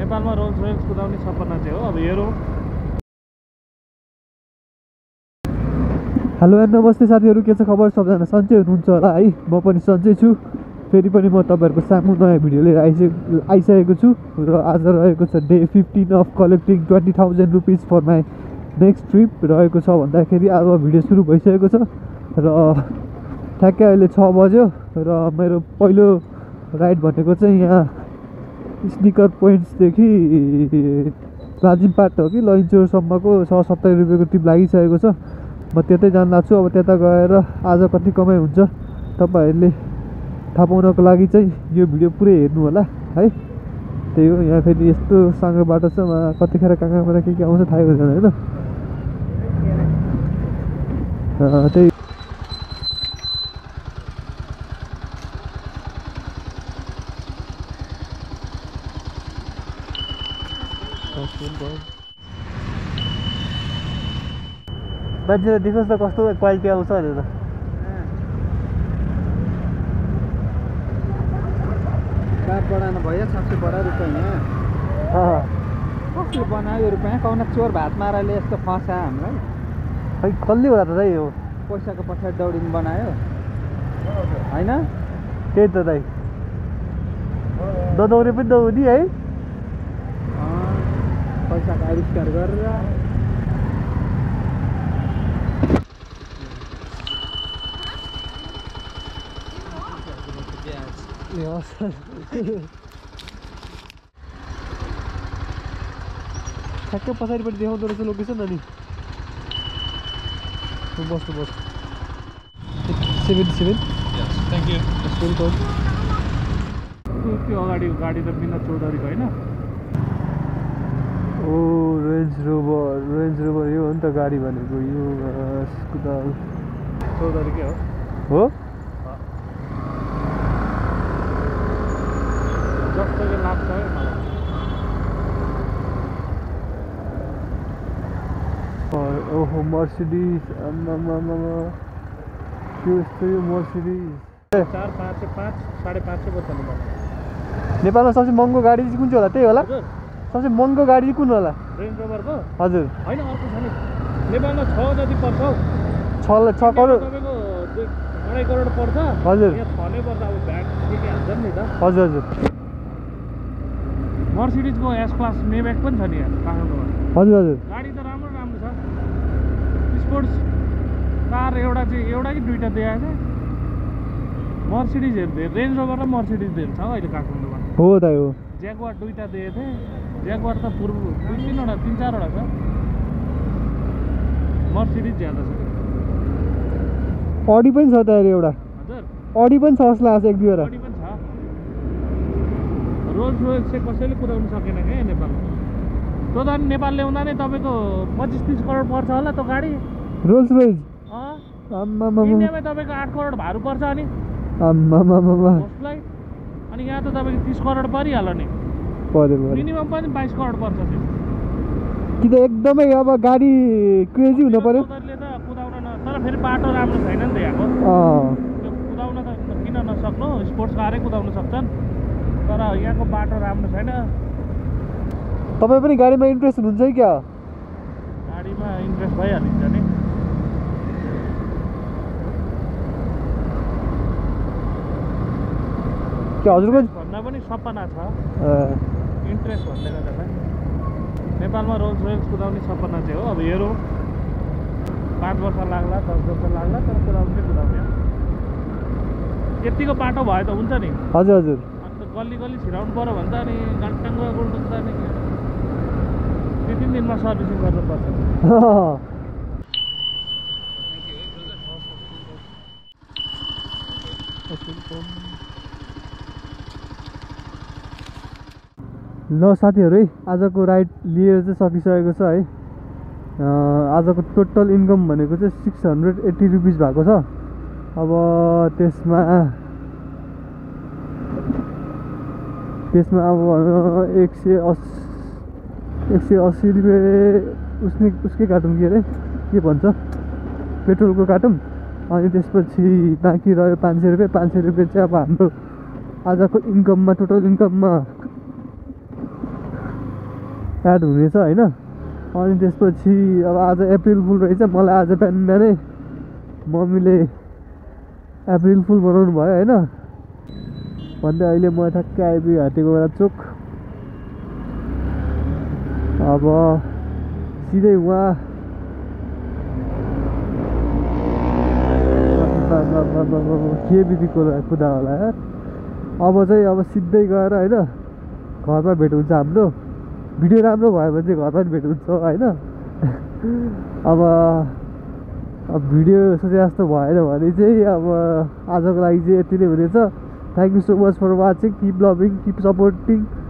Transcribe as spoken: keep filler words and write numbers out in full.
नेपालमा roles royals कुदाउने सपना चाहिँ हो। अब हेरौँ। हेलो एन्ड नमस्ते साथीहरू, के छ खबर? सबजना सन्चै हुनुहुन्छ होला है। म पनि सन्चै छु। फेरि पनि म तपाईँहरूको सामु नयाँ भिडियो लिएर आइसके आइसकेको छु र आज रहेको छ day fifteen of collecting twenty thousand rupees for my next trip रहेको छ भन्दाखेरि अब भिडियो सुरु भइसकेको छ र ठ्याक्कै अहिले छ बज्यो र मेरो पहिलो राइड भनेको चाहिँ यहाँ स्निकर पोइन्ट्सदेखि राजिमपाट हो कि लैनचौरसम्मको छ सत्तरी रुपियाँको ट्रिप लागिसकेको छ। म त्यतै जान लाग्छु। अब त्यता गएर आज कति कमाइ हुन्छ तपाईँहरूले थाहा पाउनको लागि चाहिँ यो भिडियो पुरै हेर्नु होला है। त्यही हो, यहाँ फेरि यस्तो साँगो बाटो छ, कतिखेर कहाँ कहाँबाट के के आउँछ थाहै हुँदैन होइन। त्यही मान्छेले देखोस् त कस्तो क्वालिटी आउँछ भनेर। बात बढाउनु भयो सबसे बडा रुपियाँ यहाँ कसले बनायो रुपियाँ कौन चोर भात माराले यस्तो फसा हामीलाई। खै कसले होला त दाइ? हो पैसाको पछाडि दौडिनु बनायो होइन। त्यही त दाइ, दौरे पनि दौडी है। पैसाको आविष्कार गरेर ठ्याक्कै पछाडिपट्टि देखाउँदो रहेछ लोकेसन। अनि बस्नु बस्नु seventy seven thank you. Welcome. त्यो अगाडि गाडी त बिना चौधरीको होइन। ओ रेन्ज रोभर, रेन्ज रोभर यो हो नि त गाडी भनेको। यो कुदा चौधरीकै हो हो जस्तो कि लाग्छ है मलाई। ओहो मर्सिडिज, आम्मामामा के यस्तो यो मर्सिडिज। चार पाँच सय पाँच साढे पाँच सय पर्छ नि। नेपालमा सबसे महँगो गाडी चाहिँ कुन चाहिँ होला? त्यही होला हजुर, सबसे महँगो गाडी चाहिँ कुन होला? रेन्ज रोभरको हजुर होइन, अर्को छ नि नेपालमा छ जति पर्छ हौ। छ छ करोड तपाईँको अढाई करोड पर्छ। हजुर यहाँ छनै पर्छ। अब भ्याट के के हाल्छ नि त। हजुर हजुर मर्सिडिजको एस क्लास मेब्याक पनि छ नि यहाँ काठमाडौँमा। हजुर हजुर गाडी त राम्रो राम्रो छ। स्पोर्ट्स कार एउटा चाहिँ एउटा कि दुईवटा दिएको छ। मर्सिडिजहरू धेरै, रेन्ज रोभर र मर्सिडिजहरू छ अहिले काठमाडौँमा। हो दाइ हो। ज्यागवार दुईवटा दिएको थिएँ। ज्यागवार त पूर्व दुई तिनवटा तिन चारवटा छ। मर्सिडिज ज्यादा छ। अडी पनि छ त अरे एउटा। हजुर अडी पनि छ जस्तो लाग्छ एक दुईवटा। अडी पनि छ। रोल्स रोयल्स चाहिँ कसैले कुदाउनु सकेन क्या नेपालमा। त्यो त अनि नेपाल ल्याउँदा नै तपाईँको पच्चिस तिस करोड पर्छ होला त्यो गाडी। रोल्स रोयल्स अँ आम्मामामा इन्डियामै तपाईँको आठ करोड भारू पर्छ अनि आम्मामामा उसलाई। अनि यहाँ त तपाईँको तिस करोड परिहाल्यो नि। पऱ्यो पऱ्यो मिनिमम पनि बाइस करोड पर्छ त्यो। कि त एकदमै अब गाडी क्रेजी हुनु पर्यो। चौधरीले त कुदाउन न, तर फेरि बाटो राम्रो छैन नि त यहाँको। अँ त्यो कुदाउन त किन नसक्नु, स्पोर्ट्स कारै कुदाउन सक्छन्, तर यहाँको बाटो राम्रो छैन। तपाईँ पनि गाडीमा इन्ट्रेस्ट हुनुहुन्छ है क्या? गाडीमा इन्ट्रेस्ट भइहालिन्छ नि। क्या हजुरको भन्दा पनि सपना छ अँ, इन्ट्रेस्ट भन्दै गर्दा। नेपालमा रोल्स रोयल्स कुदाउने सपना चाहिँ हो। अब हेरौँ, पाँच वर्ष लाग्ला दस वर्ष लाग्ला, तर कुदाउनु चाहिँ कुदाउने हो। यतिको बाटो भयो त हुन्छ नि। हजुर हजुर अन्त गल्ली गल्ली छिराउनु पऱ्यो भने त अनि घन्टाङ्गो गुल्टो त अनि दुई तिन दिनमा सर्भिसिङ गर्नुपर्छ। ल साथीहरू है, आजको राइड लिएर चाहिँ सकिसकेको छ है। आजको टोटल इन्कम भनेको चाहिँ सिक्स हन्ड्रेड एट्टी रुपिस भएको छ। अब त्यसमा त्यसमा अब एक सय अस एक सय अस्सी रुपियाँ उसले उसकै काटौँ के अरे के भन्छ पेट्रोलको काटौँ। अनि त्यसपछि बाँकी रह्यो पाँच सय रुपियाँ। पाँच सय रुपियाँ चाहिँ अब हाम्रो आजको इन्कममा टोटल इन्कममा एड हुनेछ होइन। अनि त्यसपछि अब आज अप्रिल फुल रहेछ, मलाई आज बिहान बिहानै मम्मीले अप्रिल फुल बनाउनु भयो होइन। भन्दै अहिले म ठ्याक्कै आइपुगेँ हात्तीगोडा चोक। अब सिधै उहाँ के बित्ति कुदा होला यार। अब चाहिँ अब सिधै गएर होइन घरमा भेट हुन्छ हाम्रो। भिडियो राम्रो भयो भने चाहिँ घरमा पनि भेट हुन्छ होइन। अब अब भिडियो सोचे जस्तो भएन भने चाहिँ अब आजको लागि चाहिँ यति नै हुनेछ। Thank you so much for watching, keep loving, keep supporting.